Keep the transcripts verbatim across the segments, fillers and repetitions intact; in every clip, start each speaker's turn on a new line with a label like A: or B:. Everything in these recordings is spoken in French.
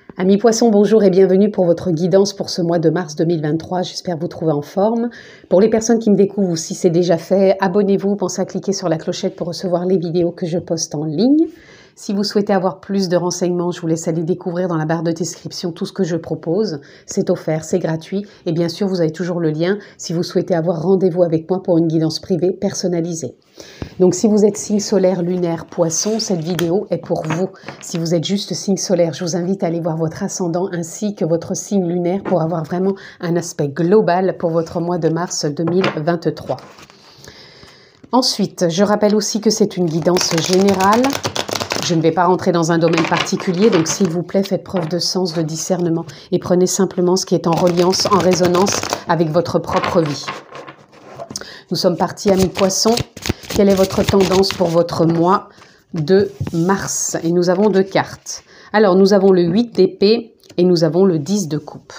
A: Amis poissons, bonjour et bienvenue pour votre guidance pour ce mois de mars deux mille vingt-trois. J'espère vous trouver en forme. Pour les personnes qui me découvrent ou si c'est déjà fait, abonnez-vous, pensez à cliquer sur la clochette pour recevoir les vidéos que je poste en ligne. Si vous souhaitez avoir plus de renseignements, je vous laisse aller découvrir dans la barre de description tout ce que je propose. C'est offert, c'est gratuit et bien sûr, vous avez toujours le lien si vous souhaitez avoir rendez-vous avec moi pour une guidance privée personnalisée. Donc si vous êtes signe solaire, lunaire, poisson, cette vidéo est pour vous. Si vous êtes juste signe solaire, je vous invite à aller voir votre ascendant ainsi que votre signe lunaire pour avoir vraiment un aspect global pour votre mois de mars deux mille vingt-trois. Ensuite, je rappelle aussi que c'est une guidance générale. Je ne vais pas rentrer dans un domaine particulier, donc s'il vous plaît, faites preuve de sens, de discernement et prenez simplement ce qui est en reliance, en résonance avec votre propre vie. Nous sommes partis, amis poissons. Quelle est votre tendance pour votre mois de mars? Et nous avons deux cartes. Alors, nous avons le huit d'épée et nous avons le dix de coupe.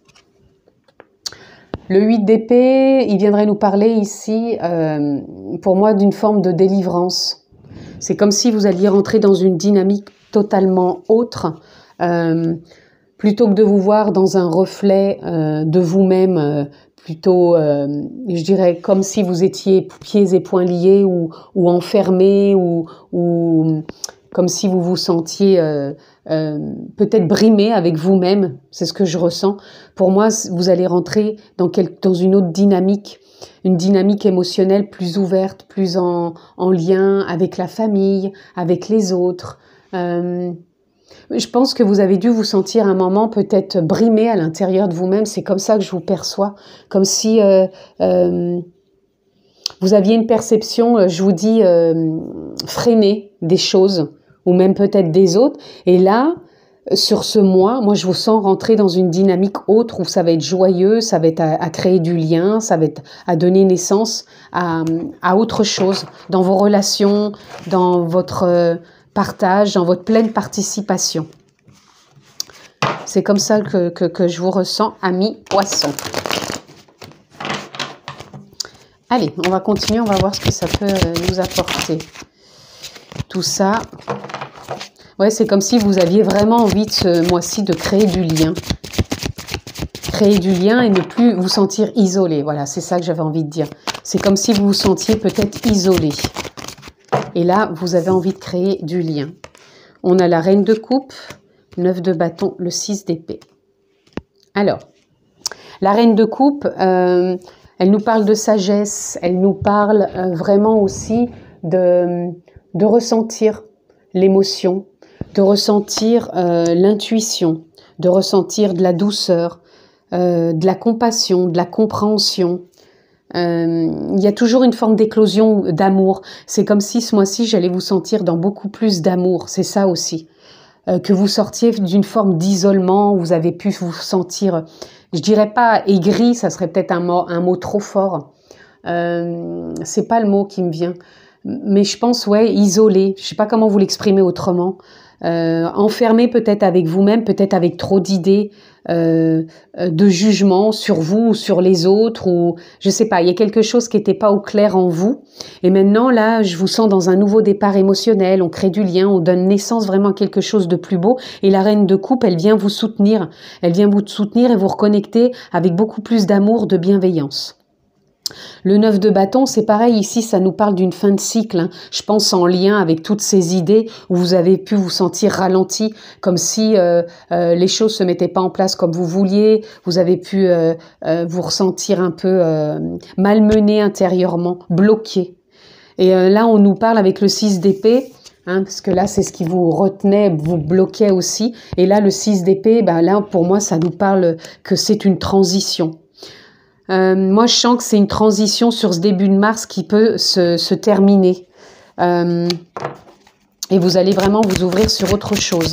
A: Le huit d'épée, il viendrait nous parler ici, euh, pour moi, d'une forme de délivrance. C'est comme si vous alliez rentrer dans une dynamique totalement autre, euh, plutôt que de vous voir dans un reflet euh, de vous-même, euh, plutôt, euh, je dirais, comme si vous étiez pieds et poings liés ou, ou enfermés ou, ou comme si vous vous sentiez euh, euh, peut-être brimé avec vous-même. C'est ce que je ressens. Pour moi, vous allez rentrer dans, quel, dans une autre dynamique, une dynamique émotionnelle plus ouverte, plus en, en lien avec la famille, avec les autres. Euh, je pense que vous avez dû vous sentir un moment peut-être brimé à l'intérieur de vous-même. C'est comme ça que je vous perçois, comme si euh, euh, vous aviez une perception, je vous dis, euh, freinée des choses, ou même peut-être des autres. Et là, sur ce mois, moi je vous sens rentrer dans une dynamique autre où ça va être joyeux, ça va être à, à créer du lien, ça va être à donner naissance à, à autre chose dans vos relations, dans votre partage, dans votre pleine participation. C'est comme ça que, que, que je vous ressens, amis poissons. Allez, on va continuer, on va voir ce que ça peut nous apporter. Tout ça, ouais, c'est comme si vous aviez vraiment envie de ce mois-ci de créer du lien. Créer du lien et ne plus vous sentir isolé. Voilà, c'est ça que j'avais envie de dire. C'est comme si vous vous sentiez peut-être isolé. Et là, vous avez envie de créer du lien. On a la reine de coupe, neuf de bâton, le six d'épée. Alors, la reine de coupe, euh, elle nous parle de sagesse, elle nous parle euh, vraiment aussi de, de ressentir l'émotion, de ressentir euh, l'intuition, de ressentir de la douceur, euh, de la compassion, de la compréhension. Euh, il y a toujours une forme d'éclosion d'amour. C'est comme si ce mois-ci, j'allais vous sentir dans beaucoup plus d'amour. C'est ça aussi. Euh, que vous sortiez d'une forme d'isolement, où vous avez pu vous sentir, je dirais pas aigri, ça serait peut-être un mot, un mot trop fort. Euh, c'est pas le mot qui me vient. Mais je pense, ouais, isolé. Je sais pas comment vous l'exprimer autrement. Euh, enfermé peut-être avec vous-même, peut-être avec trop d'idées, euh, de jugement sur vous ou sur les autres, ou je sais pas, il y a quelque chose qui n'était pas au clair en vous. Et maintenant, là, je vous sens dans un nouveau départ émotionnel, on crée du lien, on donne naissance vraiment à quelque chose de plus beau. Et la reine de coupe, elle vient vous soutenir. Elle vient vous soutenir et vous reconnecter avec beaucoup plus d'amour, de bienveillance. Le neuf de bâton, c'est pareil, ici ça nous parle d'une fin de cycle, hein. Je pense en lien avec toutes ces idées où vous avez pu vous sentir ralenti, comme si euh, euh, les choses se mettaient pas en place comme vous vouliez, vous avez pu euh, euh, vous ressentir un peu euh, malmené intérieurement, bloqué. Et euh, là on nous parle avec le six d'épée, hein, parce que là c'est ce qui vous retenait, vous bloquait aussi, et là le six d'épée, ben là pour moi ça nous parle que c'est une transition. Euh, moi, je sens que c'est une transition sur ce début de mars qui peut se, se terminer. Euh, et vous allez vraiment vous ouvrir sur autre chose.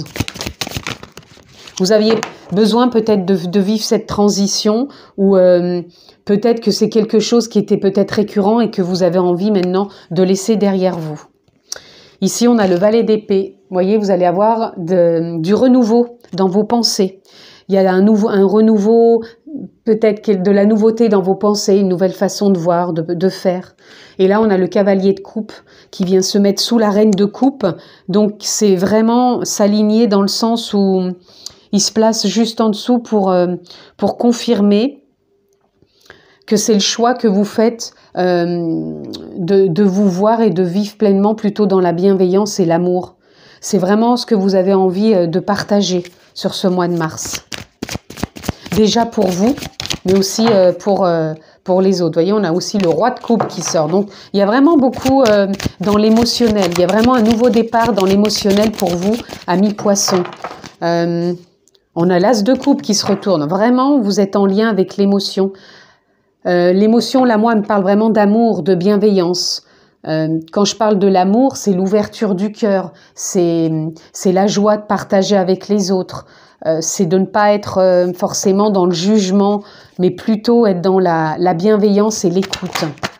A: Vous aviez besoin peut-être de, de vivre cette transition ou euh, peut-être que c'est quelque chose qui était peut-être récurrent et que vous avez envie maintenant de laisser derrière vous. Ici, on a le valet d'épée. Vous voyez, vous allez avoir de, du renouveau dans vos pensées. Il y a un, nouveau, un renouveau, peut-être de la nouveauté dans vos pensées, une nouvelle façon de voir, de, de faire. Et là, on a le cavalier de coupe qui vient se mettre sous la reine de coupe. Donc, c'est vraiment s'aligner dans le sens où il se place juste en dessous pour, euh, pour confirmer que c'est le choix que vous faites euh, de, de vous voir et de vivre pleinement plutôt dans la bienveillance et l'amour. C'est vraiment ce que vous avez envie de partager sur ce mois de mars. Déjà pour vous, mais aussi euh, pour, euh, pour les autres. Vous voyez, on a aussi le roi de coupe qui sort. Donc, il y a vraiment beaucoup euh, dans l'émotionnel. Il y a vraiment un nouveau départ dans l'émotionnel pour vous, amis poissons. Euh, on a l'as de coupe qui se retourne. Vraiment, vous êtes en lien avec l'émotion. Euh, l'émotion, là, moi, elle me parle vraiment d'amour, de bienveillance. Euh, quand je parle de l'amour, c'est l'ouverture du cœur, c'est c'est la joie de partager avec les autres, euh, c'est de ne pas être euh, forcément dans le jugement, mais plutôt être dans la, la bienveillance et l'écoute.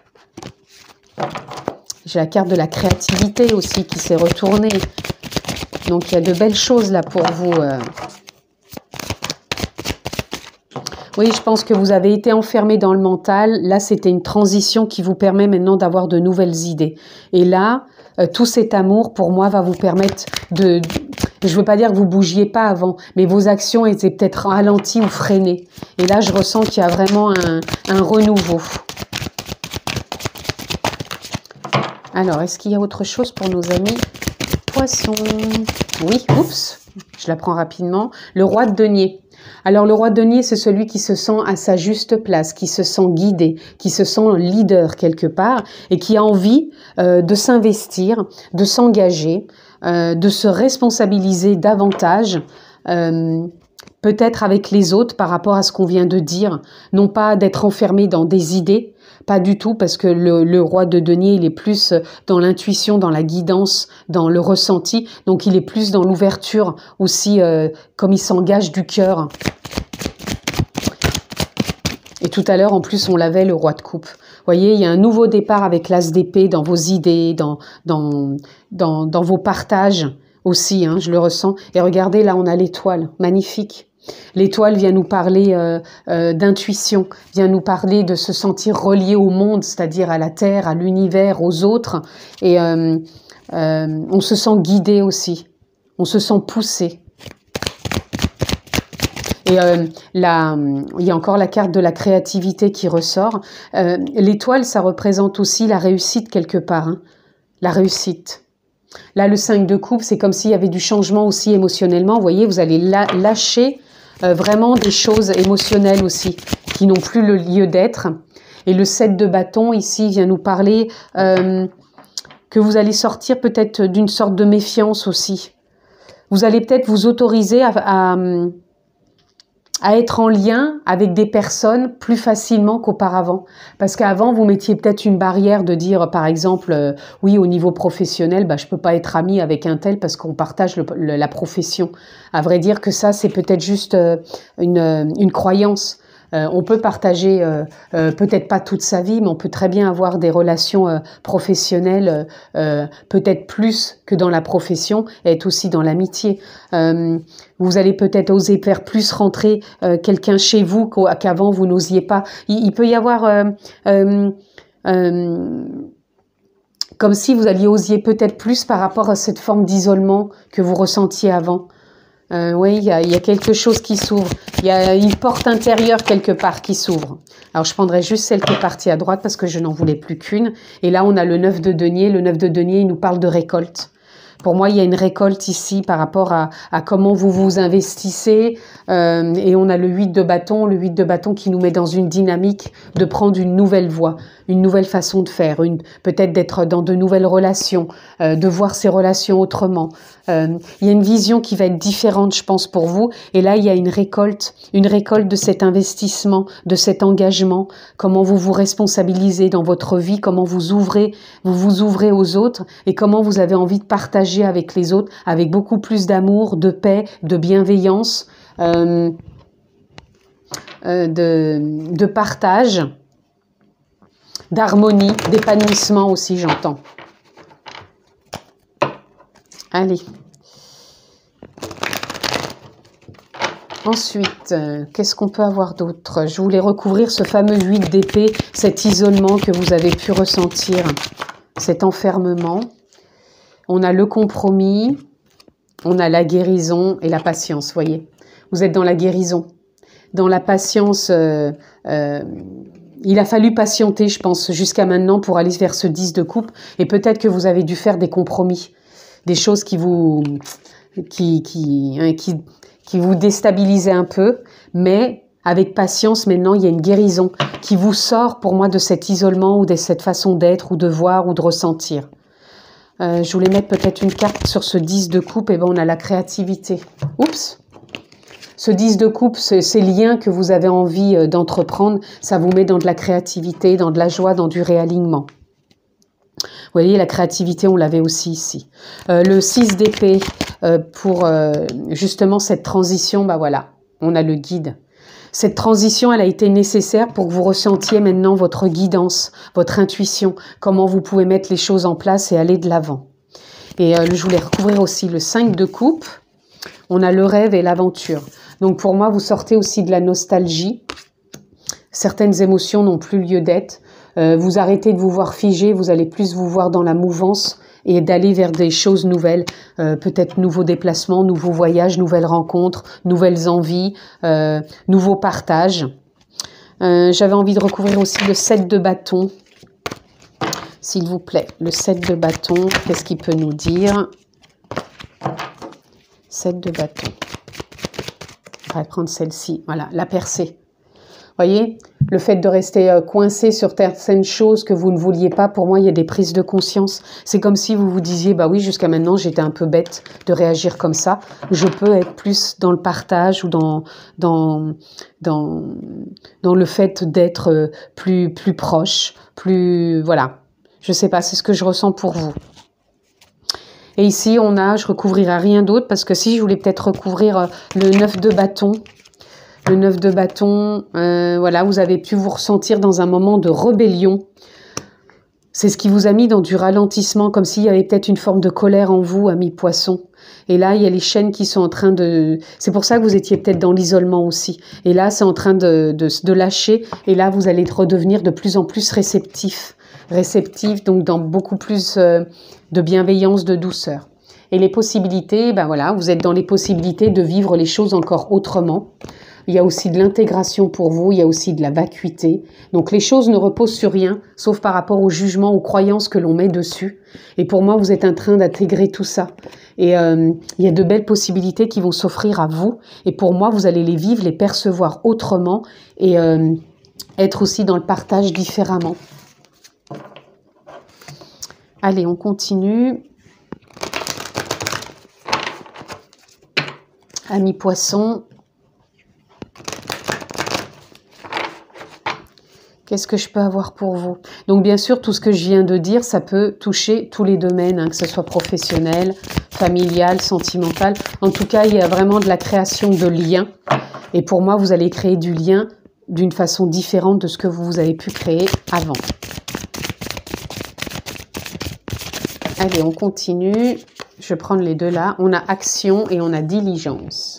A: J'ai la carte de la créativité aussi qui s'est retournée. Donc, il y a de belles choses là pour vous. Euh. Oui, je pense que vous avez été enfermé dans le mental. Là, c'était une transition qui vous permet maintenant d'avoir de nouvelles idées. Et là, euh, tout cet amour, pour moi, va vous permettre de... de je ne veux pas dire que vous ne bougiez pas avant, mais vos actions étaient peut-être ralenties ou freinées. Et là, je ressens qu'il y a vraiment un, un renouveau. Alors, est-ce qu'il y a autre chose pour nos amis poissons? Oui, oups, je la prends rapidement. Le roi de denier. Alors, le roi de denier, c'est celui qui se sent à sa juste place, qui se sent guidé, qui se sent leader quelque part et qui a envie euh, de s'investir, de s'engager, euh, de se responsabiliser davantage, euh, peut-être avec les autres par rapport à ce qu'on vient de dire, non pas d'être enfermé dans des idées, pas du tout, parce que le, le roi de denier, il est plus dans l'intuition, dans la guidance, dans le ressenti, donc il est plus dans l'ouverture aussi, euh, comme il s'engage du cœur. Et tout à l'heure, en plus, on l'avait, le roi de coupe. Vous voyez, il y a un nouveau départ avec l'as d'épée dans vos idées, dans, dans, dans, dans vos partages aussi, hein, je le ressens. Et regardez, là, on a l'étoile, magnifique. L'étoile vient nous parler euh, euh, d'intuition, vient nous parler de se sentir relié au monde, c'est-à-dire à la terre, à l'univers, aux autres. Et euh, euh, on se sent guidé aussi, on se sent poussé. Et euh, là, il y a encore la carte de la créativité qui ressort. Euh, l'étoile, ça représente aussi la réussite quelque part, hein, la réussite. Là, le cinq de coupe, c'est comme s'il y avait du changement aussi émotionnellement. Vous voyez, vous allez la lâcher Euh, vraiment des choses émotionnelles aussi, qui n'ont plus le lieu d'être. Et le sept de bâton, ici, vient nous parler euh, que vous allez sortir peut-être d'une sorte de méfiance aussi. Vous allez peut-être vous autoriser à, à, à être en lien avec des personnes plus facilement qu'auparavant. Parce qu'avant, vous mettiez peut-être une barrière de dire, par exemple, euh, oui, au niveau professionnel, bah, je peux pas être ami avec un tel parce qu'on partage le, le, la profession. À vrai dire que ça, c'est peut-être juste euh, une, une croyance. Euh, on peut partager, euh, euh, peut-être pas toute sa vie, mais on peut très bien avoir des relations euh, professionnelles, euh, peut-être plus que dans la profession, et être aussi dans l'amitié. Euh, vous allez peut-être oser faire plus rentrer euh, quelqu'un chez vous qu'avant vous n'osiez pas. Il, il peut y avoir... Euh, euh, euh, comme si vous alliez osier peut-être plus par rapport à cette forme d'isolement que vous ressentiez avant. Euh, oui, il y a, y a quelque chose qui s'ouvre. Il y a une porte intérieure quelque part qui s'ouvre. Alors, je prendrai juste celle qui est partie à droite parce que je n'en voulais plus qu'une. Et là, on a le neuf de denier. Le neuf de denier, il nous parle de récolte. Pour moi, il y a une récolte ici par rapport à, à comment vous vous investissez. Euh, et on a le huit de bâton, le huit de bâton qui nous met dans une dynamique de prendre une nouvelle voie, une nouvelle façon de faire, une, peut-être d'être dans de nouvelles relations, euh, de voir ces relations autrement. Euh, il y a une vision qui va être différente, je pense, pour vous. Et là, il y a une récolte, une récolte de cet investissement, de cet engagement, comment vous vous responsabilisez dans votre vie, comment vous ouvrez, vous vous ouvrez aux autres et comment vous avez envie de partager avec les autres, avec beaucoup plus d'amour, de paix, de bienveillance, euh, euh, de, de partage, d'harmonie, d'épanouissement aussi, j'entends. Allez. Ensuite, euh, qu'est-ce qu'on peut avoir d'autre? Je voulais recouvrir ce fameux huit d'épée, cet isolement que vous avez pu ressentir, cet enfermement. On a le compromis, on a la guérison et la patience, voyez. Vous êtes dans la guérison, dans la patience. Euh, euh, il a fallu patienter, je pense, jusqu'à maintenant pour aller vers ce dix de coupe. Et peut-être que vous avez dû faire des compromis, des choses qui vous, qui, qui, hein, qui, qui vous déstabilisaient un peu. Mais avec patience, maintenant, il y a une guérison qui vous sort, pour moi, de cet isolement ou de cette façon d'être ou de voir ou de ressentir. Euh, je voulais mettre peut-être une carte sur ce dix de coupe. Et ben, on a la créativité. Oups! Ce dix de coupe, ces liens que vous avez envie d'entreprendre, ça vous met dans de la créativité, dans de la joie, dans du réalignement. Vous voyez, la créativité, on l'avait aussi ici. Euh, le six d'épée, euh, pour euh, justement cette transition, bah voilà, on a le guide. Cette transition, elle a été nécessaire pour que vous ressentiez maintenant votre guidance, votre intuition, comment vous pouvez mettre les choses en place et aller de l'avant. Et euh, je voulais recouvrir aussi le cinq de coupe. On a le rêve et l'aventure. Donc pour moi, vous sortez aussi de la nostalgie. Certaines émotions n'ont plus lieu d'être. Euh, vous arrêtez de vous voir figé, vous allez plus vous voir dans la mouvance et d'aller vers des choses nouvelles. Euh, peut-être nouveaux déplacements, nouveaux voyages, nouvelles rencontres, nouvelles envies, euh, nouveaux partages. Euh, J'avais envie de recouvrir aussi le sept de bâton. S'il vous plaît, le sept de bâton, qu'est-ce qu'il peut nous dire? sept de bâton. On va prendre celle-ci. Voilà, la percée. Voyez, le fait de rester coincé sur certaines choses que vous ne vouliez pas, pour moi, il y a des prises de conscience. C'est comme si vous vous disiez, bah oui, jusqu'à maintenant, j'étais un peu bête de réagir comme ça. Je peux être plus dans le partage ou dans, dans, dans, dans le fait d'être plus, plus proche, plus, voilà. Je sais pas, c'est ce que je ressens pour vous. Et ici, on a, je recouvrirai rien d'autre parce que si je voulais peut-être recouvrir le neuf de bâton, le neuf de bâton, euh, voilà, vous avez pu vous ressentir dans un moment de rébellion. C'est ce qui vous a mis dans du ralentissement, comme s'il y avait peut-être une forme de colère en vous, ami poisson. Et là, il y a les chaînes qui sont en train de... C'est pour ça que vous étiez peut-être dans l'isolement aussi. Et là, c'est en train de, de, de lâcher. Et là, vous allez redevenir de plus en plus réceptif. Réceptif, donc dans beaucoup plus euh, de bienveillance, de douceur. Et les possibilités, ben voilà, vous êtes dans les possibilités de vivre les choses encore autrement. Il y a aussi de l'intégration pour vous, il y a aussi de la vacuité. Donc les choses ne reposent sur rien, sauf par rapport au jugement, aux croyances que l'on met dessus. Et pour moi, vous êtes en train d'intégrer tout ça. Et euh, il y a de belles possibilités qui vont s'offrir à vous. Et pour moi, vous allez les vivre, les percevoir autrement et euh, être aussi dans le partage différemment. Allez, on continue. Ami poisson. Qu'est-ce que je peux avoir pour vous? Donc bien sûr, tout ce que je viens de dire, ça peut toucher tous les domaines, hein, que ce soit professionnel, familial, sentimental. En tout cas, il y a vraiment de la création de liens. Et pour moi, vous allez créer du lien d'une façon différente de ce que vous avez pu créer avant. Allez, on continue. Je vais prendre les deux là. On a action et on a diligence.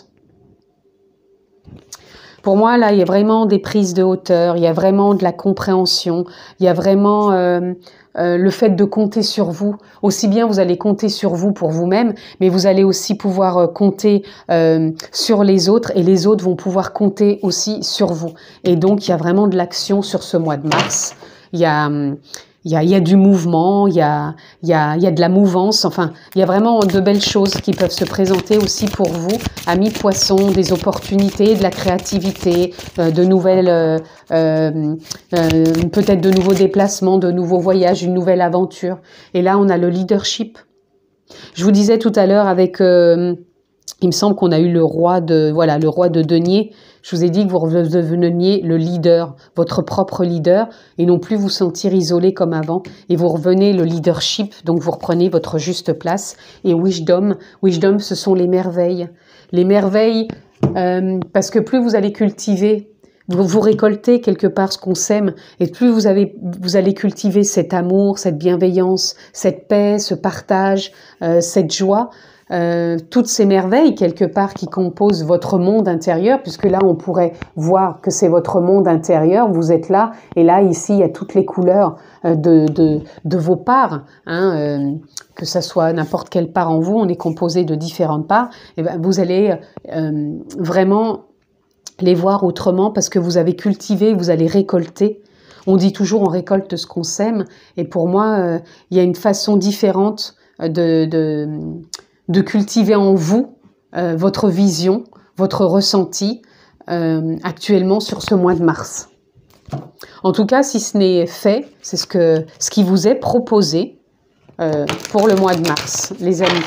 A: Pour moi, là, il y a vraiment des prises de hauteur, il y a vraiment de la compréhension, il y a vraiment euh, euh, le fait de compter sur vous. Aussi bien, vous allez compter sur vous pour vous-même, mais vous allez aussi pouvoir euh, compter euh, sur les autres et les autres vont pouvoir compter aussi sur vous. Et donc, il y a vraiment de l'action sur ce mois de mars. Il y a... Il y, a, il y a du mouvement, il y a, il y a, il y a de la mouvance, enfin, il y a vraiment de belles choses qui peuvent se présenter aussi pour vous, amis poissons, des opportunités, de la créativité, euh, de nouvelles, euh, euh, euh, peut-être de nouveaux déplacements, de nouveaux voyages, une nouvelle aventure. Et là, on a le leadership. Je vous disais tout à l'heure avec... Euh, il me semble qu'on a eu le roi de voilà le roi de denier. Je vous ai dit que vous redeveniez le leader, votre propre leader, et non plus vous sentir isolé comme avant. Et vous revenez le leadership, donc vous reprenez votre juste place. Et wisdom, wisdom, ce sont les merveilles, les merveilles, euh, parce que plus vous allez cultiver, vous, vous récoltez quelque part ce qu'on sème, et plus vous avez, vous allez cultiver cet amour, cette bienveillance, cette paix, ce partage, euh, cette joie. euh, toutes ces merveilles quelque part qui composent votre monde intérieur, puisque là on pourrait voir que c'est votre monde intérieur, vous êtes là, et là ici il y a toutes les couleurs euh, de, de, de vos parts, hein, euh, que ça soit n'importe quelle part en vous, on est composé de différentes parts, et ben vous allez euh, vraiment les voir autrement parce que vous avez cultivé, vous allez récolter. On dit toujours on récolte ce qu'on sème, et pour moi, euh, il y a une façon différente de, de, de cultiver en vous euh, votre vision, votre ressenti euh, actuellement sur ce mois de mars. En tout cas, si ce n'est fait, c'est ce, que, ce qui vous est proposé euh, pour le mois de mars, les amis.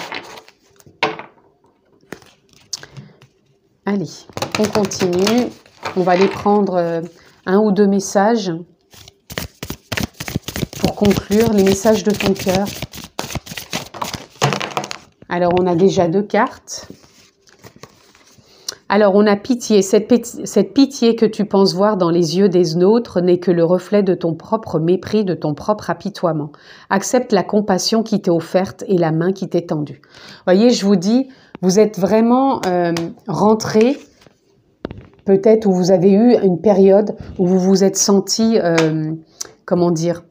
A: Allez, on continue. On va aller prendre euh, un ou deux messages pour conclure, les messages de ton cœur. Alors, on a déjà deux cartes. Alors, on a pitié. Cette, cette pitié que tu penses voir dans les yeux des nôtres n'est que le reflet de ton propre mépris, de ton propre apitoiement. Accepte la compassion qui t'est offerte et la main qui t'est tendue. Voyez, je vous dis, vous êtes vraiment euh, rentré, peut-être où vous avez eu une période où vous vous êtes senti, euh, comment dire,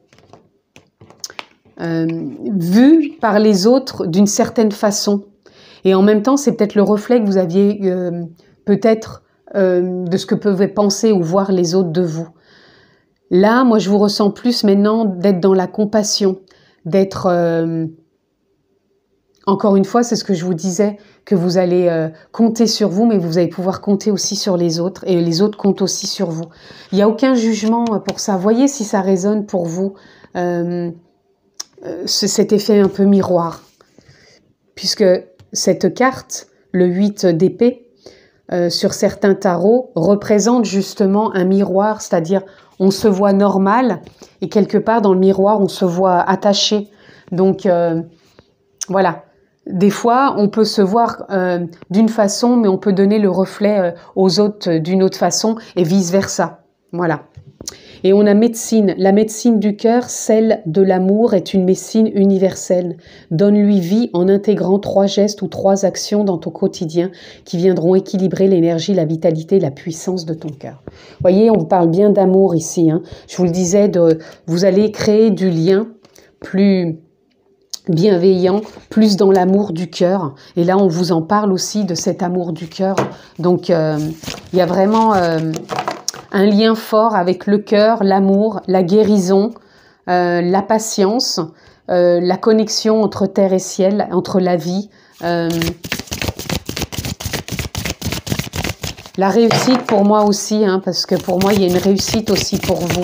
A: euh, vu par les autres d'une certaine façon. Et en même temps, c'est peut-être le reflet que vous aviez euh, peut-être euh, de ce que peuvent penser ou voir les autres de vous. Là, moi, je vous ressens plus maintenant d'être dans la compassion, d'être... Euh, encore une fois, c'est ce que je vous disais, que vous allez euh, compter sur vous, mais vous allez pouvoir compter aussi sur les autres, et les autres comptent aussi sur vous. Il n'y a aucun jugement pour ça. Voyez si ça résonne pour vous, euh, euh, cet effet un peu miroir. Puisque cette carte, le huit d'épée, euh, sur certains tarots, représente justement un miroir, c'est-à-dire on se voit normal, et quelque part dans le miroir, on se voit attaché. Donc, euh, voilà. Des fois, on peut se voir euh, d'une façon, mais on peut donner le reflet euh, aux autres d'une autre façon et vice-versa. Voilà. Et on a médecine. La médecine du cœur, celle de l'amour, est une médecine universelle. Donne-lui vie en intégrant trois gestes ou trois actions dans ton quotidien qui viendront équilibrer l'énergie, la vitalité, la puissance de ton cœur. Voyez, on vous parle bien d'amour ici. Hein. Je vous le disais, de, vous allez créer du lien plus... bienveillant, plus dans l'amour du cœur. Et là, on vous en parle aussi de cet amour du cœur. Donc, euh, il y a vraiment euh, un lien fort avec le cœur, l'amour, la guérison, euh, la patience, euh, la connexion entre terre et ciel, entre la vie. Euh, la réussite pour moi aussi, hein, parce que pour moi, il y a une réussite aussi pour vous.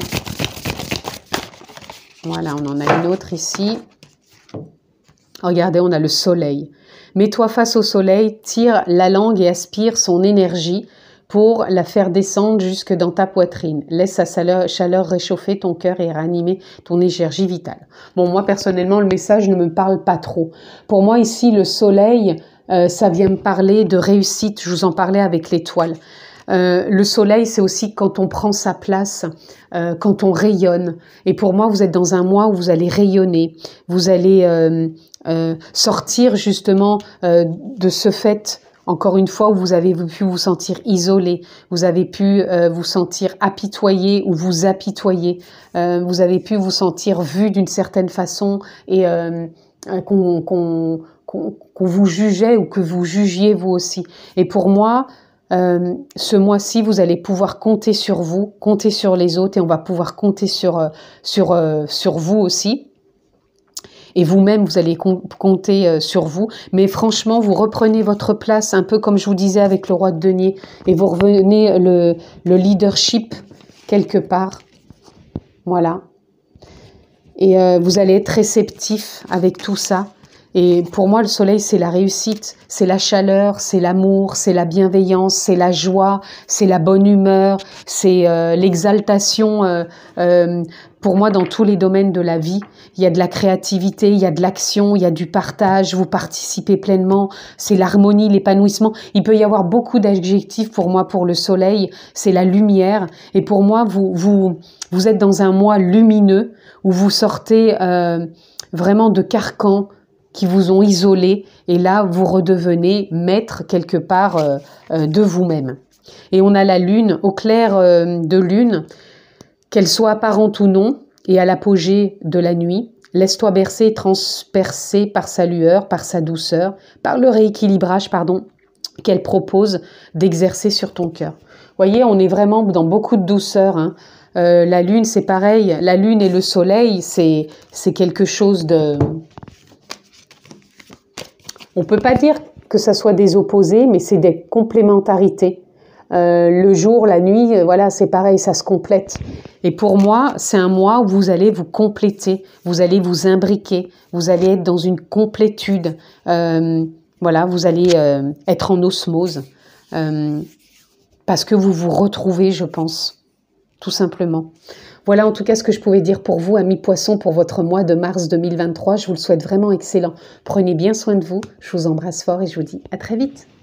A: Voilà, on en a une autre ici. Regardez, on a le soleil. Mets-toi face au soleil, tire la langue et aspire son énergie pour la faire descendre jusque dans ta poitrine. Laisse sa chaleur, chaleur réchauffer ton cœur et ranimer ton énergie vitale. Bon, moi, personnellement, le message ne me parle pas trop. Pour moi, ici, le soleil, euh, ça vient me parler de réussite. Je vous en parlais avec l'étoile. Euh, le soleil, c'est aussi quand on prend sa place, euh, quand on rayonne. Et pour moi, vous êtes dans un mois où vous allez rayonner. Vous allez euh, euh, sortir justement euh, de ce fait, encore une fois, où vous avez pu vous sentir isolé, vous avez pu euh, vous sentir apitoyé ou vous apitoyer, euh, vous avez pu vous sentir vu d'une certaine façon et euh, qu'on qu'on, qu'on, qu'on vous jugeait ou que vous jugiez vous aussi. Et pour moi, Euh, ce mois-ci, vous allez pouvoir compter sur vous, compter sur les autres, et on va pouvoir compter sur, euh, sur, euh, sur vous aussi. Et vous-même, vous allez com compter euh, sur vous. Mais franchement, vous reprenez votre place, un peu comme je vous disais avec le roi de denier, et vous revenez le, le leadership quelque part. Voilà. Et euh, vous allez être réceptif avec tout ça. Et pour moi, le soleil, c'est la réussite, c'est la chaleur, c'est l'amour, c'est la bienveillance, c'est la joie, c'est la bonne humeur, c'est euh, l'exaltation. Euh, euh, pour moi, dans tous les domaines de la vie, il y a de la créativité, il y a de l'action, il y a du partage, vous participez pleinement, c'est l'harmonie, l'épanouissement. Il peut y avoir beaucoup d'adjectifs pour moi pour le soleil, c'est la lumière. Et pour moi, vous, vous, vous êtes dans un mois lumineux où vous sortez euh, vraiment de carcans qui vous ont isolé. Et là, vous redevenez maître quelque part euh, euh, de vous-même. Et on a la lune, au clair euh, de lune, qu'elle soit apparente ou non, et à l'apogée de la nuit, laisse-toi bercer et transpercer par sa lueur, par sa douceur, par le rééquilibrage, pardon, qu'elle propose d'exercer sur ton cœur. Vous voyez, on est vraiment dans beaucoup de douceur. Hein. Euh, la lune, c'est pareil. La lune et le soleil, c'est c'est quelque chose de... On ne peut pas dire que ça soit des opposés, mais c'est des complémentarités. Euh, le jour, la nuit, euh, voilà, c'est pareil, ça se complète. Et pour moi, c'est un mois où vous allez vous compléter, vous allez vous imbriquer, vous allez être dans une complétude. Euh, voilà, vous allez euh, être en osmose. Euh, parce que vous vous retrouvez, je pense, tout simplement. Voilà en tout cas ce que je pouvais dire pour vous, amis poissons, pour votre mois de mars deux mille vingt-trois. Je vous le souhaite vraiment excellent. Prenez bien soin de vous, je vous embrasse fort et je vous dis à très vite.